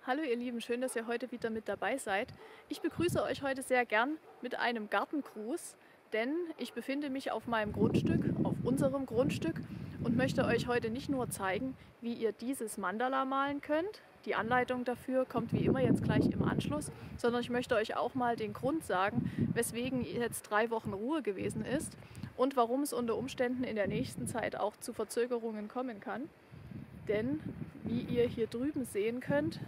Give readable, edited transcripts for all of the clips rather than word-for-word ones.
Hallo ihr Lieben, schön, dass ihr heute wieder mit dabei seid. Ich begrüße euch heute sehr gern mit einem Gartengruß, denn ich befinde mich auf meinem Grundstück, auf unserem Grundstück und möchte euch heute nicht nur zeigen, wie ihr dieses Mandala malen könnt. Die Anleitung dafür kommt wie immer jetzt gleich im Anschluss, sondern ich möchte euch auch mal den Grund sagen, weswegen jetzt 3 Wochen Ruhe gewesen ist und warum es unter Umständen in der nächsten Zeit auch zu Verzögerungen kommen kann. Denn, wie ihr hier drüben sehen könnt,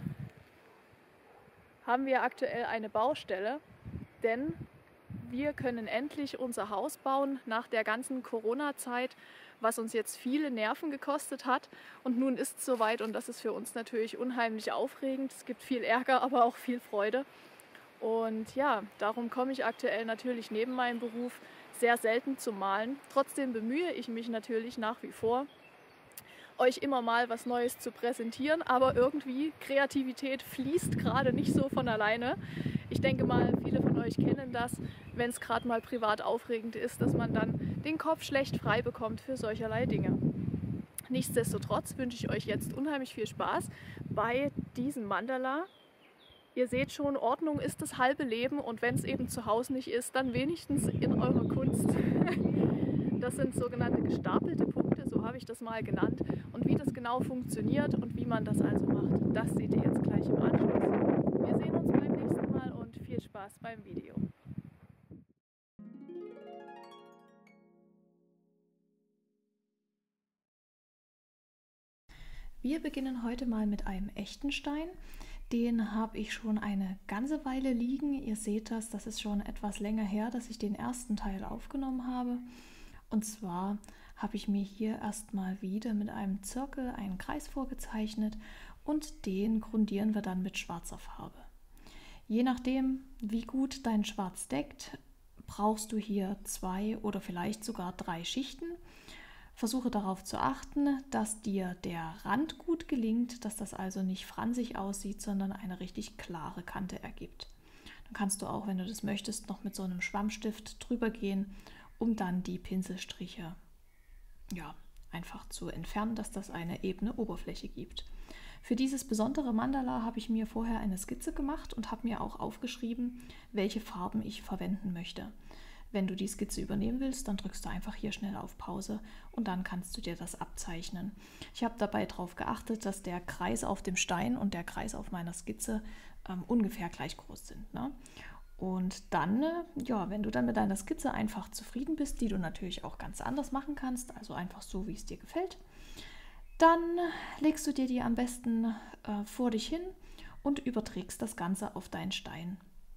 haben wir aktuell eine Baustelle, denn wir können endlich unser Haus bauen nach der ganzen Corona-Zeit, was uns jetzt viele Nerven gekostet hat. Und nun ist es soweit und das ist für uns natürlich unheimlich aufregend. Es gibt viel Ärger, aber auch viel Freude. Und ja, darum komme ich aktuell natürlich neben meinem Beruf sehr selten zum Malen. Trotzdem bemühe ich mich natürlich nach wie vor, euch immer mal was Neues zu präsentieren, aber irgendwie Kreativität fließt gerade nicht so von alleine. Ich denke mal, viele von euch kennen das, wenn es gerade mal privat aufregend ist, dass man dann den Kopf schlecht frei bekommt für solcherlei Dinge. Nichtsdestotrotz wünsche ich euch jetzt unheimlich viel Spaß bei diesem Mandala. Ihr seht schon, Ordnung ist das halbe Leben und wenn es eben zu Hause nicht ist, dann wenigstens in eurer Kunst. Das sind sogenannte gestapelte Punkte, so habe ich das mal genannt. Und wie das genau funktioniert und wie man das also macht, das seht ihr jetzt gleich im Anschluss. Wir sehen uns beim nächsten Mal und viel Spaß beim Video. Wir beginnen heute mal mit einem echten Stein. Den habe ich schon eine ganze Weile liegen. Ihr seht das ist schon etwas länger her, dass ich den ersten Teil aufgenommen habe. Und zwar habe ich mir hier erstmal wieder mit einem Zirkel einen Kreis vorgezeichnet und den grundieren wir dann mit schwarzer Farbe. Je nachdem, wie gut dein Schwarz deckt, brauchst du hier 2 oder vielleicht sogar 3 Schichten. Versuche darauf zu achten, dass dir der Rand gut gelingt, dass das also nicht fransig aussieht, sondern eine richtig klare Kante ergibt. Dann kannst du auch, wenn du das möchtest, noch mit so einem Schwammstift drüber gehen, um dann die Pinselstriche einfach zu entfernen, dass das eine ebene Oberfläche gibt. Für dieses besondere Mandala habe ich mir vorher eine Skizze gemacht und habe mir auch aufgeschrieben, welche Farben ich verwenden möchte. Wenn du die Skizze übernehmen willst, dann drückst du einfach hier schnell auf Pause und dann kannst du dir das abzeichnen. Ich habe dabei darauf geachtet, dass der Kreis auf dem Stein und der Kreis auf meiner Skizze ungefähr gleich groß sind, ne? Und dann, wenn du dann mit deiner Skizze einfach zufrieden bist, die du natürlich auch ganz anders machen kannst, also einfach so, wie es dir gefällt, dann legst du dir die am besten vor dich hin und überträgst das Ganze auf deinen Stein.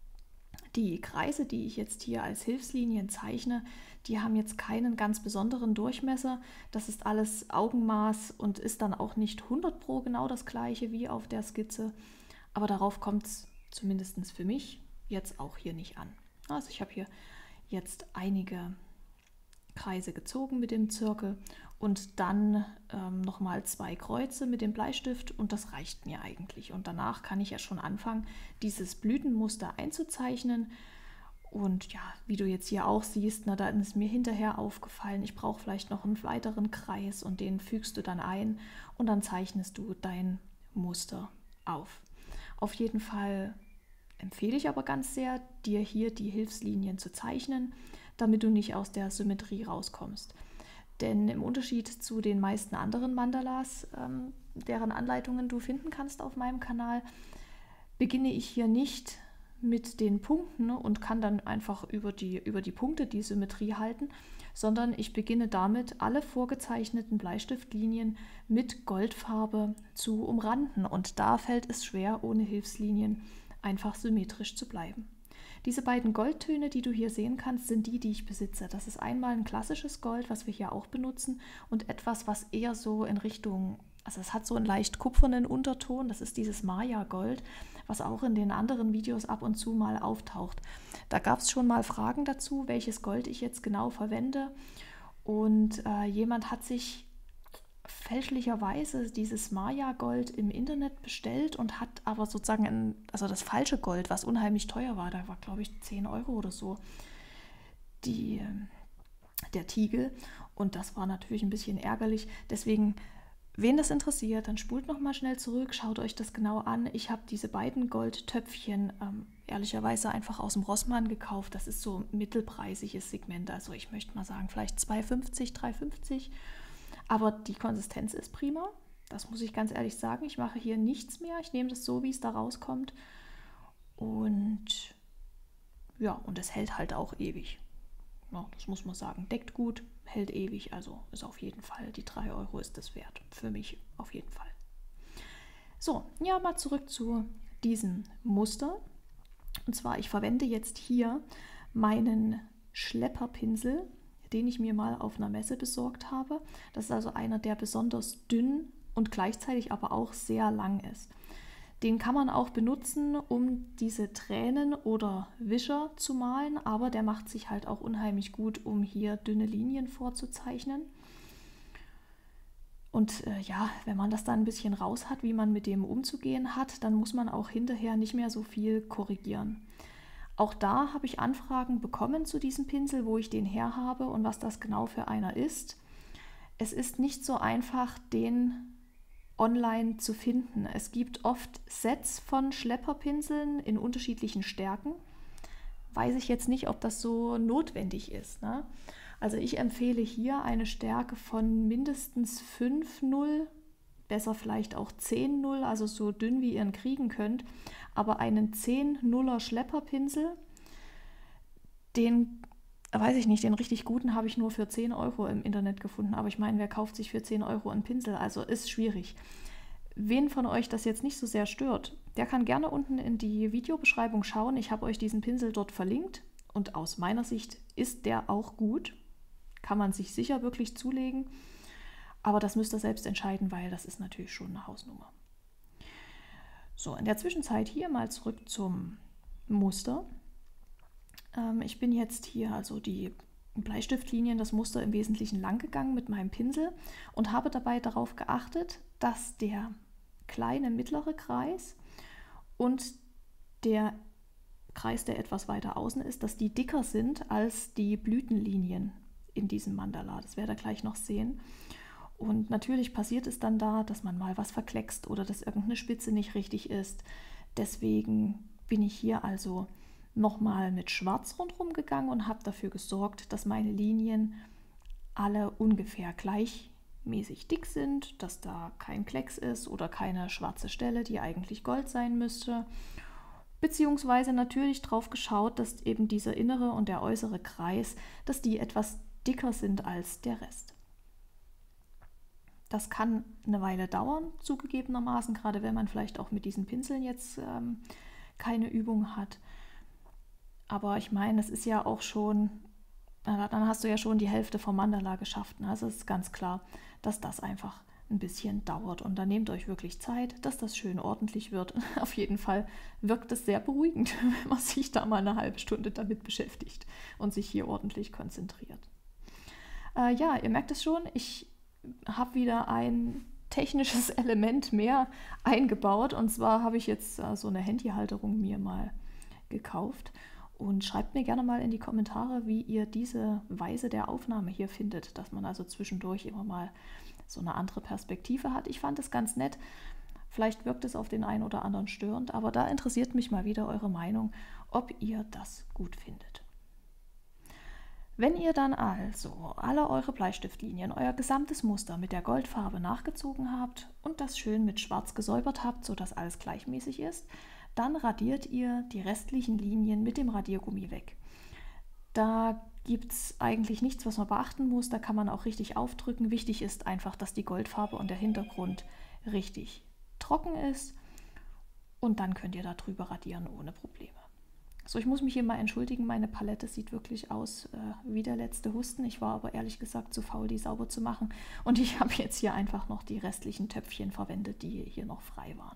Die Kreise, die ich jetzt hier als Hilfslinien zeichne, die haben jetzt keinen ganz besonderen Durchmesser. Das ist alles Augenmaß und ist dann auch nicht 100% genau das gleiche wie auf der Skizze. Aber darauf kommt es zumindest für mich jetzt auch hier nicht an. Also ich habe hier jetzt einige Kreise gezogen mit dem Zirkel und dann nochmal 2 Kreuze mit dem Bleistift und das reicht mir eigentlich. Und danach kann ich ja schon anfangen, dieses Blütenmuster einzuzeichnen. Und ja, wie du jetzt hier auch siehst, da ist mir hinterher aufgefallen, ich brauche vielleicht noch einen weiteren Kreis und den fügst du dann ein und dann zeichnest du dein Muster auf. Auf jeden Fall empfehle ich aber ganz sehr, dir hier die Hilfslinien zu zeichnen, damit du nicht aus der Symmetrie rauskommst. Denn im Unterschied zu den meisten anderen Mandalas, deren Anleitungen du finden kannst auf meinem Kanal, beginne ich hier nicht mit den Punkten und kann dann einfach über die Punkte die Symmetrie halten, sondern ich beginne damit, alle vorgezeichneten Bleistiftlinien mit Goldfarbe zu umranden. Und da fällt es schwer, ohne Hilfslinien einfach symmetrisch zu bleiben. Diese beiden Goldtöne, die du hier sehen kannst, sind die ich besitze. Das ist einmal ein klassisches Gold, was wir hier auch benutzen, und etwas, was eher so in Richtung, also es hat so einen leicht kupfernen Unterton, das ist dieses Maya-Gold, was auch in den anderen Videos ab und zu mal auftaucht. Da gab es schon mal Fragen dazu, welches Gold ich jetzt genau verwende, und jemand hat sich fälschlicherweise dieses Maya-Gold im Internet bestellt und hat aber sozusagen das falsche Gold, was unheimlich teuer war, da war glaube ich 10 Euro oder so der Tiegel, und das war natürlich ein bisschen ärgerlich. Deswegen Wen das interessiert, dann spult nochmal schnell zurück, schaut euch das genau an. Ich habe diese beiden Goldtöpfchen ehrlicherweise einfach aus dem Rossmann gekauft. Das ist so ein mittelpreisiges Segment, also ich möchte mal sagen vielleicht 2,50, 3,50. Aber die Konsistenz ist prima, das muss ich ganz ehrlich sagen. Ich mache hier nichts mehr, ich nehme das so, wie es da rauskommt. Und ja, und es hält halt auch ewig. Ja, das muss man sagen, deckt gut, hält ewig, also ist auf jeden Fall, die 3 Euro ist es wert, für mich auf jeden Fall. So, ja, mal zurück zu diesem Muster. Und zwar, ich verwende jetzt hier meinen Schlepperpinsel, den ich mir mal auf einer Messe besorgt habe. Das ist also einer, der besonders dünn und gleichzeitig aber auch sehr lang ist. Den kann man auch benutzen, um diese Tränen oder Wischer zu malen, aber der macht sich halt auch unheimlich gut, um hier dünne Linien vorzuzeichnen. Und ja, wenn man das dann ein bisschen raus hat, wie man mit dem umzugehen hat, dann muss man auch hinterher nicht mehr so viel korrigieren. Auch da habe ich Anfragen bekommen zu diesem Pinsel, wo ich den her habe und was das genau für einer ist. Es ist nicht so einfach, den online zu finden. Es gibt oft Sets von Schlepperpinseln in unterschiedlichen Stärken. Weiß ich jetzt nicht, ob das so notwendig ist, ne? Also ich empfehle hier eine Stärke von mindestens 5,0, besser vielleicht auch 10,0, also so dünn wie ihr ihn kriegen könnt. Aber einen 10,0er Schlepperpinsel, den, weiß ich nicht, den richtig guten habe ich nur für 10 Euro im Internet gefunden. Aber ich meine, wer kauft sich für 10 Euro einen Pinsel? Also ist schwierig. Wen von euch das jetzt nicht so sehr stört, der kann gerne unten in die Videobeschreibung schauen. Ich habe euch diesen Pinsel dort verlinkt und aus meiner Sicht ist der auch gut. Kann man sich sicher wirklich zulegen, aber das müsst ihr selbst entscheiden, weil das ist natürlich schon eine Hausnummer. So, in der Zwischenzeit hier mal zurück zum Muster. Ich bin jetzt hier also die Bleistiftlinien, das Muster im Wesentlichen lang gegangen mit meinem Pinsel und habe dabei darauf geachtet, dass der kleine mittlere Kreis und der Kreis, der etwas weiter außen ist, dass die dicker sind als die Blütenlinien in diesem Mandala. Das werdet ihr gleich noch sehen. Und natürlich passiert es dann da, dass man mal was verkleckst oder dass irgendeine Spitze nicht richtig ist. Deswegen bin ich hier also nochmal mit Schwarz rundherum gegangen und habe dafür gesorgt, dass meine Linien alle ungefähr gleichmäßig dick sind, dass da kein Klecks ist oder keine schwarze Stelle, die eigentlich Gold sein müsste. Beziehungsweise natürlich drauf geschaut, dass eben dieser innere und der äußere Kreis, dass die etwas dicker sind als der Rest. Das kann eine Weile dauern, zugegebenermaßen, gerade wenn man vielleicht auch mit diesen Pinseln jetzt keine Übung hat. Aber ich meine, es ist ja auch schon, dann hast du ja schon die Hälfte vom Mandala geschafft. Also es ist ganz klar, dass das einfach ein bisschen dauert. Und dann nehmt euch wirklich Zeit, dass das schön ordentlich wird. Auf jeden Fall wirkt es sehr beruhigend, wenn man sich da mal eine halbe Stunde damit beschäftigt und sich hier ordentlich konzentriert. Ja, ihr merkt es schon, ich habe wieder ein technisches Element mehr eingebaut. Und zwar habe ich jetzt so eine Handyhalterung mir mal gekauft. Und schreibt mir gerne mal in die Kommentare, wie ihr diese Weise der Aufnahme hier findet, dass man also zwischendurch immer mal so eine andere Perspektive hat. Ich fand es ganz nett. Vielleicht wirkt es auf den einen oder anderen störend, aber da interessiert mich mal wieder eure Meinung, ob ihr das gut findet. Wenn ihr dann also alle eure Bleistiftlinien, euer gesamtes Muster mit der Goldfarbe nachgezogen habt und das schön mit Schwarz gesäubert habt, sodass alles gleichmäßig ist, dann radiert ihr die restlichen Linien mit dem Radiergummi weg. Da gibt es eigentlich nichts, was man beachten muss, da kann man auch richtig aufdrücken. Wichtig ist einfach, dass die Goldfarbe und der Hintergrund richtig trocken ist und dann könnt ihr da drüber radieren ohne Probleme. So, ich muss mich hier mal entschuldigen, meine Palette sieht wirklich aus wie der letzte Husten. Ich war aber ehrlich gesagt zu faul, die sauber zu machen. Und ich habe jetzt hier einfach noch die restlichen Töpfchen verwendet, die hier noch frei waren.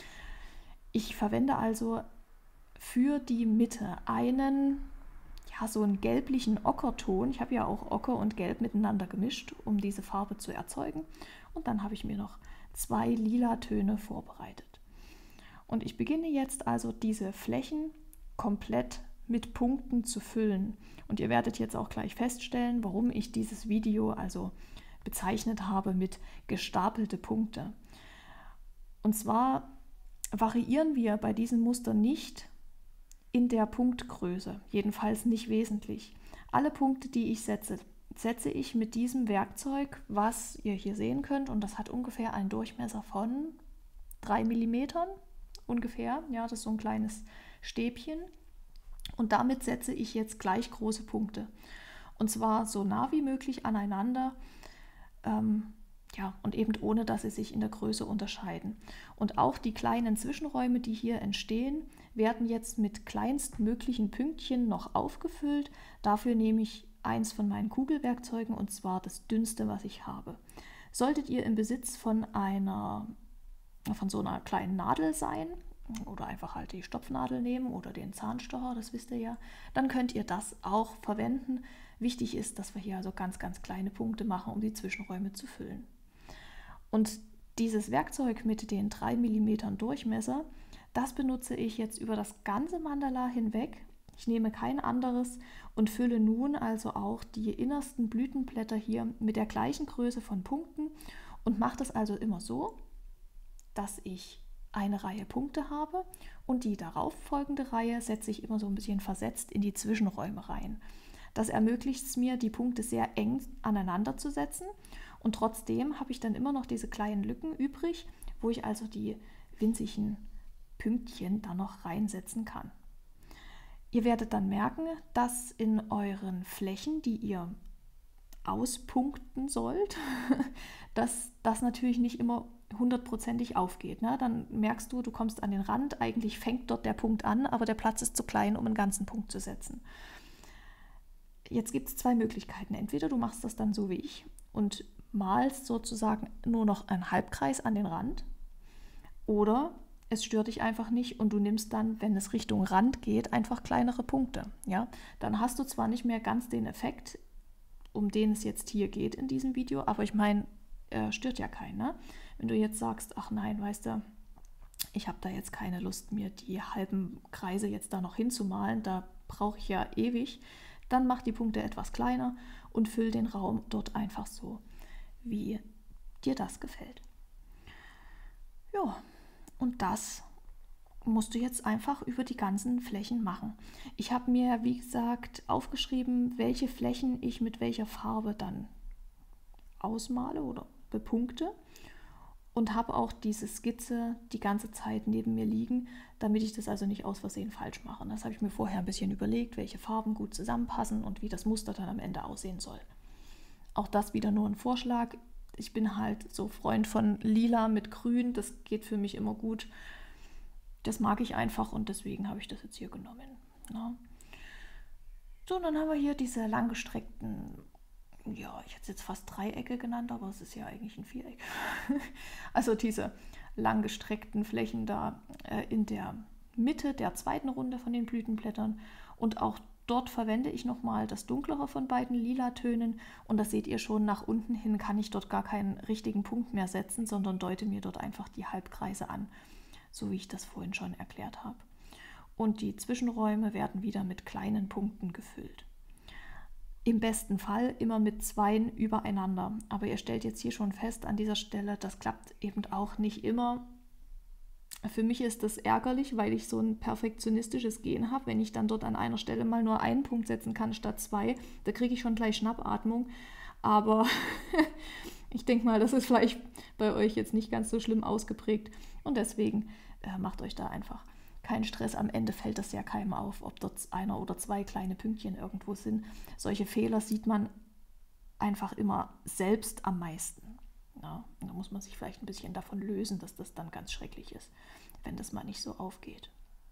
Ich verwende also für die Mitte einen, ja, so einen gelblichen Ockerton. Ich habe ja auch Ocker und Gelb miteinander gemischt, um diese Farbe zu erzeugen. Und dann habe ich mir noch 2 lila Töne vorbereitet. Und ich beginne jetzt also diese Flächen komplett mit Punkten zu füllen. Und ihr werdet jetzt auch gleich feststellen, warum ich dieses Video also bezeichnet habe mit gestapelte Punkte. Und zwar variieren wir bei diesem Muster nicht in der Punktgröße, jedenfalls nicht wesentlich. Alle Punkte, die ich setze, setze ich mit diesem Werkzeug, was ihr hier sehen könnt, und das hat ungefähr einen Durchmesser von 3 mm ungefähr. Ja, das ist so ein kleines Stäbchen. Und damit setze ich jetzt gleich große Punkte. Und zwar so nah wie möglich aneinander, ja, und eben ohne, dass sie sich in der Größe unterscheiden. Und auch die kleinen Zwischenräume, die hier entstehen, werden jetzt mit kleinstmöglichen Pünktchen noch aufgefüllt. Dafür nehme ich eins von meinen Kugelwerkzeugen, und zwar das dünnste, was ich habe. Solltet ihr im Besitz von so einer kleinen Nadel sein oder einfach halt die Stopfnadel nehmen oder den Zahnstocher, das wisst ihr ja, dann könnt ihr das auch verwenden. Wichtig ist, dass wir hier also ganz, ganz kleine Punkte machen, um die Zwischenräume zu füllen. Und dieses Werkzeug mit den 3 mm Durchmesser, das benutze ich jetzt über das ganze Mandala hinweg. Ich nehme kein anderes und fülle nun also auch die innersten Blütenblätter hier mit der gleichen Größe von Punkten und mache das also immer so, dass ich eine Reihe Punkte habe und die darauf folgende Reihe setze ich immer so ein bisschen versetzt in die Zwischenräume rein. Das ermöglicht es mir, die Punkte sehr eng aneinander zu setzen, und trotzdem habe ich dann immer noch diese kleinen Lücken übrig, wo ich also die winzigen Pünktchen da noch reinsetzen kann. Ihr werdet dann merken, dass in euren Flächen, die ihr auspunkten sollt, dass das natürlich nicht immer hundertprozentig aufgeht. Ne? Dann merkst du, du kommst an den Rand, eigentlich fängt dort der Punkt an, aber der Platz ist zu klein, um einen ganzen Punkt zu setzen. Jetzt gibt es zwei Möglichkeiten. Entweder du machst das dann so wie ich und malst sozusagen nur noch einen Halbkreis an den Rand, oder es stört dich einfach nicht und du nimmst dann, wenn es Richtung Rand geht, einfach kleinere Punkte. Ja? Dann hast du zwar nicht mehr ganz den Effekt, um den es jetzt hier geht in diesem Video, aber ich meine, stört ja keinen. Ne? Wenn du jetzt sagst, ach nein, weißt du, ich habe da jetzt keine Lust, mir die halben Kreise jetzt da noch hinzumalen, da brauche ich ja ewig, dann mach die Punkte etwas kleiner und füll den Raum dort einfach so, wie dir das gefällt. Ja, und das musst du jetzt einfach über die ganzen Flächen machen. Ich habe mir, wie gesagt, aufgeschrieben, welche Flächen ich mit welcher Farbe dann ausmale oder bepunkte, und habe auch diese Skizze die ganze Zeit neben mir liegen, damit ich das also nicht aus Versehen falsch mache. Das habe ich mir vorher ein bisschen überlegt, welche Farben gut zusammenpassen und wie das Muster dann am Ende aussehen soll. Auch das wieder nur ein Vorschlag. Ich bin halt so Freund von Lila mit Grün, das geht für mich immer gut. Das mag ich einfach und deswegen habe ich das jetzt hier genommen. Ja. So, dann haben wir hier diese langgestreckten, ja, ich hätte es jetzt fast Dreiecke genannt, aber es ist ja eigentlich ein Viereck. Also diese langgestreckten Flächen da in der Mitte der zweiten Runde von den Blütenblättern, und auch dort verwende ich nochmal das dunklere von beiden Lila-Tönen, und das seht ihr schon, nach unten hin kann ich dort gar keinen richtigen Punkt mehr setzen, sondern deute mir dort einfach die Halbkreise an, so wie ich das vorhin schon erklärt habe. Und die Zwischenräume werden wieder mit kleinen Punkten gefüllt. Im besten Fall immer mit zweien übereinander. Aber ihr stellt jetzt hier schon fest an dieser Stelle, das klappt eben auch nicht immer. Für mich ist das ärgerlich, weil ich so ein perfektionistisches Gen habe. Wenn ich dann dort an einer Stelle mal nur einen Punkt setzen kann statt zwei, da kriege ich schon gleich Schnappatmung. Aber ich denke mal, das ist vielleicht bei euch jetzt nicht ganz so schlimm ausgeprägt. Und deswegen macht euch da einfach keinen Stress. Am Ende fällt das ja keinem auf, ob dort einer oder zwei kleine Pünktchen irgendwo sind. Solche Fehler sieht man einfach immer selbst am meisten. Ja, da muss man sich vielleicht ein bisschen davon lösen, dass das dann ganz schrecklich ist, wenn das mal nicht so aufgeht.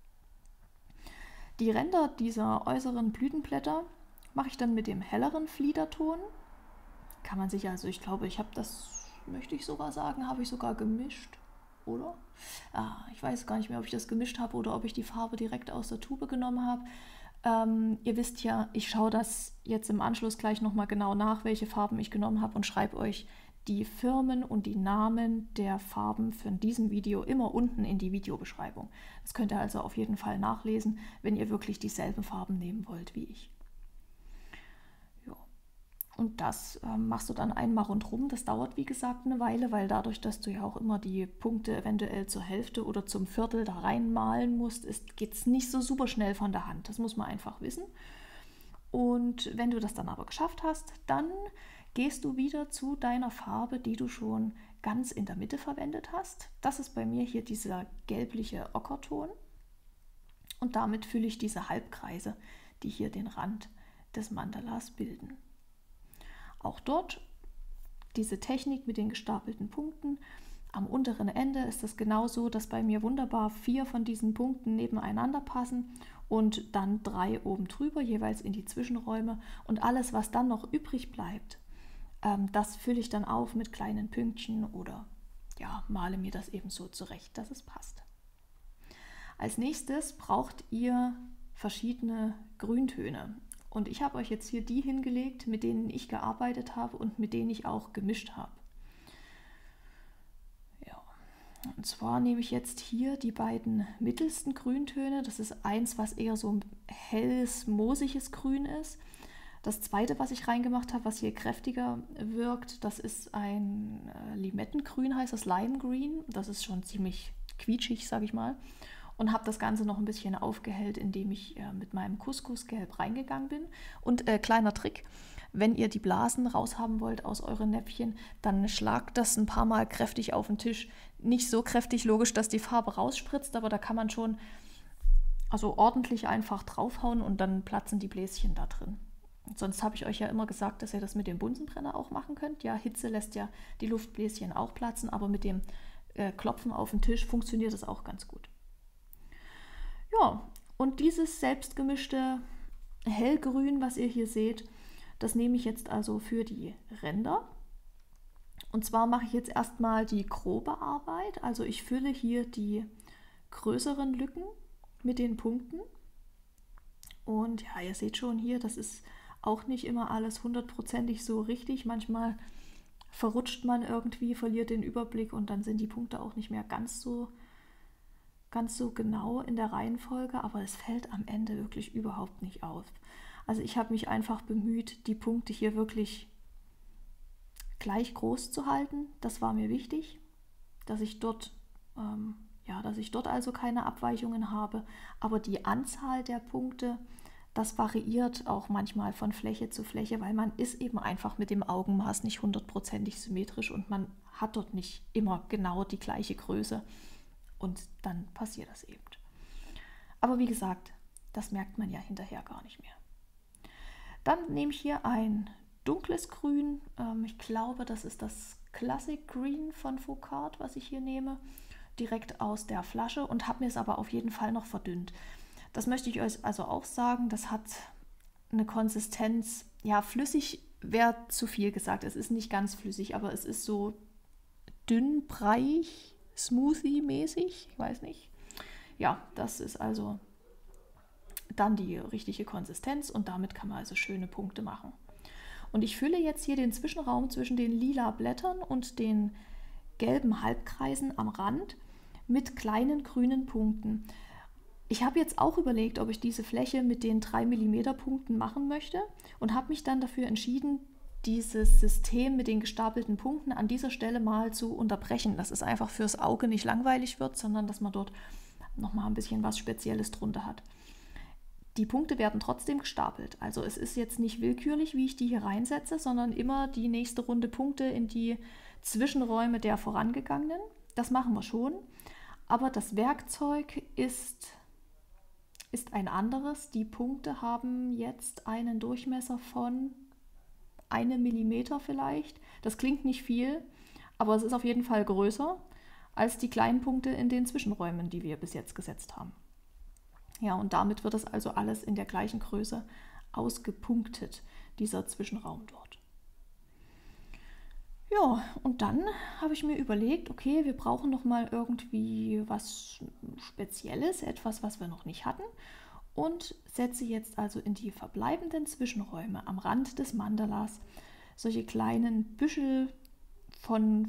Die Ränder dieser äußeren Blütenblätter mache ich dann mit dem helleren Fliederton. Kann man sich also, ich glaube, ich habe das, möchte ich sogar sagen, habe ich sogar gemischt. Oder? Ich weiß gar nicht mehr, ob ich das gemischt habe oder ob ich die Farbe direkt aus der Tube genommen habe. Ihr wisst ja, ich schaue das jetzt im Anschluss gleich nochmal genau nach, welche Farben ich genommen habe, und schreibe euch die Firmen und die Namen der Farben für diesem Video immer unten in die Videobeschreibung. Das könnt ihr also auf jeden Fall nachlesen, wenn ihr wirklich dieselben Farben nehmen wollt wie ich. Ja. Und das machst du dann einmal rundherum. Das dauert, wie gesagt, eine Weile, weil dadurch, dass du ja auch immer die Punkte eventuell zur Hälfte oder zum Viertel da reinmalen musst, geht es nicht so super schnell von der Hand. Das muss man einfach wissen. Und wenn du das dann aber geschafft hast, dann gehst du wieder zu deiner Farbe, die du schon ganz in der Mitte verwendet hast. Das ist bei mir hier dieser gelbliche Ockerton. Und damit fülle ich diese Halbkreise, die hier den Rand des Mandalas bilden. Auch dort diese Technik mit den gestapelten Punkten. Am unteren Ende ist das genauso, dass bei mir wunderbar 4 von diesen Punkten nebeneinander passen und dann 3 oben drüber, jeweils in die Zwischenräume. Und alles, was dann noch übrig bleibt, das fülle ich dann auf mit kleinen Pünktchen oder ja, male mir das eben so zurecht, dass es passt. Als nächstes braucht ihr verschiedene Grüntöne. Und ich habe euch jetzt hier die hingelegt, mit denen ich gearbeitet habe und mit denen ich auch gemischt habe. Ja. Und zwar nehme ich jetzt hier die beiden mittelsten Grüntöne. Das ist eins, was eher so ein helles, moosiges Grün ist. Das zweite, was ich reingemacht habe, was hier kräftiger wirkt, das ist ein Limettengrün, heißt das Lime Green. Das ist schon ziemlich quietschig, sage ich mal. Und habe das Ganze noch ein bisschen aufgehellt, indem ich mit meinem Couscous-Gelb reingegangen bin. Und kleiner Trick, wenn ihr die Blasen raushaben wollt aus euren Näpfchen, dann schlagt das ein paar Mal kräftig auf den Tisch. Nicht so kräftig, logisch, dass die Farbe rausspritzt, aber da kann man schon also ordentlich einfach draufhauen und dann platzen die Bläschen da drin. Und sonst habe ich euch ja immer gesagt, dass ihr das mit dem Bunsenbrenner auch machen könnt. Ja, Hitze lässt ja die Luftbläschen auch platzen, aber mit dem Klopfen auf den Tisch funktioniert das auch ganz gut. Ja, und dieses selbstgemischte Hellgrün, was ihr hier seht, das nehme ich jetzt also für die Ränder. Und zwar mache ich jetzt erstmal die grobe Arbeit. Also ich fülle hier die größeren Lücken mit den Punkten. Und ja, ihr seht schon hier, das ist auch nicht immer alles hundertprozentig so richtig. Manchmal verrutscht man irgendwie, verliert den Überblick und dann sind die Punkte auch nicht mehr ganz so genau in der Reihenfolge, aber es fällt am Ende wirklich überhaupt nicht auf. Also ich habe mich einfach bemüht, die Punkte hier wirklich gleich groß zu halten. Das war mir wichtig, dass ich dort also keine Abweichungen habe. Aber die Anzahl der Punkte, das variiert auch manchmal von Fläche zu Fläche, weil man ist eben einfach mit dem Augenmaß nicht hundertprozentig symmetrisch und man hat dort nicht immer genau die gleiche Größe. Und dann passiert das eben. Aber wie gesagt, das merkt man ja hinterher gar nicht mehr. Dann nehme ich hier ein dunkles Grün. Ich glaube, das ist das Classic Green von Focard, was ich hier nehme. Direkt aus der Flasche und habe mir es aber auf jeden Fall noch verdünnt. Das möchte ich euch also auch sagen. Das hat eine Konsistenz, ja, flüssig wäre zu viel gesagt. Es ist nicht ganz flüssig, aber es ist so dünn, breiig, Smoothie-mäßig, ich weiß nicht. Ja, das ist also dann die richtige Konsistenz und damit kann man also schöne Punkte machen. Und ich fülle jetzt hier den Zwischenraum zwischen den lila Blättern und den gelben Halbkreisen am Rand mit kleinen grünen Punkten. Ich habe jetzt auch überlegt, ob ich diese Fläche mit den 3 mm Punkten machen möchte und habe mich dann dafür entschieden, dieses System mit den gestapelten Punkten an dieser Stelle mal zu unterbrechen, dass es einfach fürs Auge nicht langweilig wird, sondern dass man dort nochmal ein bisschen was Spezielles drunter hat. Die Punkte werden trotzdem gestapelt, also es ist jetzt nicht willkürlich, wie ich die hier reinsetze, sondern immer die nächste Runde Punkte in die Zwischenräume der vorangegangenen. Das machen wir schon, aber das Werkzeug ist ein anderes. Die Punkte haben jetzt einen Durchmesser von 1 mm vielleicht. Das klingt nicht viel, aber es ist auf jeden Fall größer als die kleinen Punkte in den Zwischenräumen, die wir bis jetzt gesetzt haben. Ja, und damit wird das also alles in der gleichen Größe ausgepunktet, dieser Zwischenraum dort. Ja, und dann habe ich mir überlegt, okay, wir brauchen noch mal irgendwie was Spezielles, etwas, was wir noch nicht hatten. Und setze jetzt also in die verbleibenden Zwischenräume am Rand des Mandalas solche kleinen Büschel von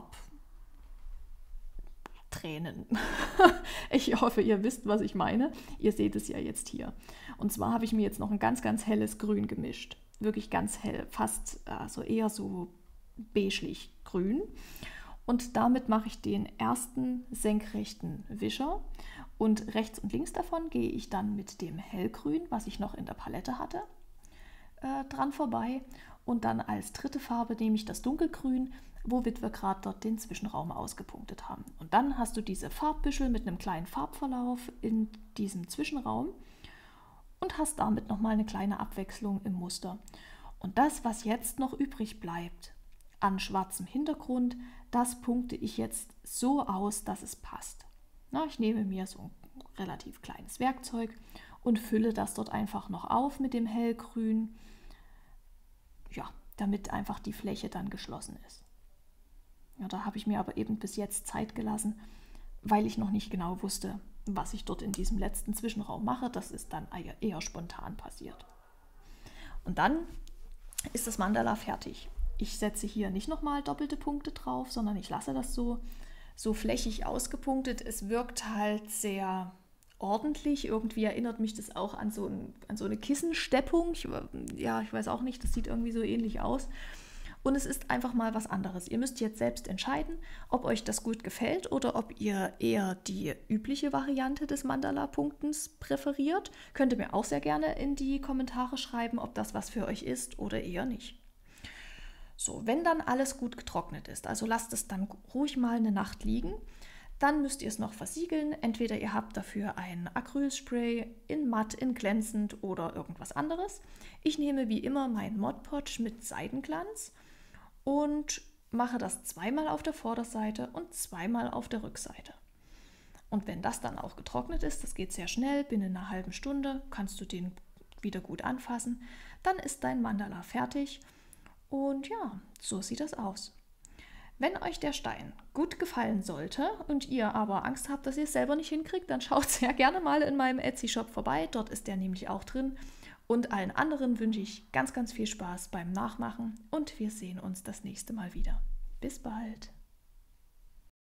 Farbtränen. Ich hoffe, ihr wisst, was ich meine. Ihr seht es ja jetzt hier. Und zwar habe ich mir jetzt noch ein ganz, ganz helles Grün gemischt. wirklich ganz hell, fast also eher so beigelig grün. Und damit mache ich den ersten senkrechten Wischer. Und rechts und links davon gehe ich dann mit dem hellgrün, was ich noch in der Palette hatte, dran vorbei. Und dann als dritte Farbe nehme ich das dunkelgrün, womit wir gerade dort den Zwischenraum ausgepunktet haben. Und dann hast du diese Farbbüschel mit einem kleinen Farbverlauf in diesem Zwischenraum und hast damit nochmal eine kleine Abwechslung im Muster. Und das, was jetzt noch übrig bleibt an schwarzem Hintergrund, das punkte ich jetzt so aus, dass es passt. Na, ich nehme mir so ein relativ kleines Werkzeug und fülle das dort einfach noch auf mit dem hellgrün, ja, damit einfach die Fläche dann geschlossen ist. Ja, da habe ich mir aber eben bis jetzt Zeit gelassen, weil ich noch nicht genau wusste, was ich dort in diesem letzten Zwischenraum mache. Das ist dann eher spontan passiert. Und dann ist das Mandala fertig. Ich setze hier nicht nochmal doppelte Punkte drauf, sondern ich lasse das so flächig ausgepunktet. Es wirkt halt sehr ordentlich. Irgendwie erinnert mich das auch an so eine Kissensteppung. Ich weiß auch nicht, das sieht irgendwie so ähnlich aus. Und es ist einfach mal was anderes. Ihr müsst jetzt selbst entscheiden, ob euch das gut gefällt oder ob ihr eher die übliche Variante des Mandala-Punktens präferiert. Könnt ihr mir auch sehr gerne in die Kommentare schreiben, ob das was für euch ist oder eher nicht. So, wenn dann alles gut getrocknet ist, also lasst es dann ruhig mal eine Nacht liegen, dann müsst ihr es noch versiegeln. Entweder ihr habt dafür ein Acrylspray in matt, in glänzend oder irgendwas anderes. Ich nehme wie immer mein Mod Podge mit Seidenglanz und mache das zweimal auf der Vorderseite und zweimal auf der Rückseite. Und wenn das dann auch getrocknet ist, das geht sehr schnell, binnen einer halben Stunde kannst du den wieder gut anfassen, dann ist dein Mandala fertig und ja, so sieht das aus. Wenn euch der Stein gut gefallen sollte und ihr aber Angst habt, dass ihr es selber nicht hinkriegt, dann schaut sehr gerne mal in meinem Etsy-Shop vorbei, dort ist der nämlich auch drin. Und allen anderen wünsche ich ganz, ganz viel Spaß beim Nachmachen und wir sehen uns das nächste Mal wieder. Bis bald!